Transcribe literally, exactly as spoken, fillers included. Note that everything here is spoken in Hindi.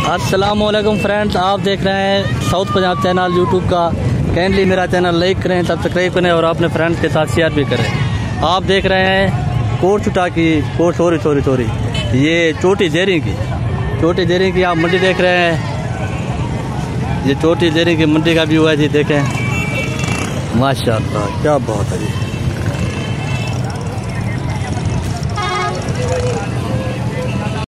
अस्सलामुअलैकुम फ्रेंड्स, आप देख रहे हैं साउथ पंजाब चैनल यूट्यूब का। काइंडली मेरा चैनल लाइक करें, सब्सक्राइब करें और अपने फ्रेंड्स के साथ शेयर भी करें। आप देख रहे हैं कोट छुटा की कोट सॉरी सॉरी सॉरी ये चोटी जेरी की चोटी जेरी की आप मंडी देख रहे हैं। ये चोटी जेरी की मंडी का व्यू है जी, देखें माशाअल्लाह क्या बहुत है जी।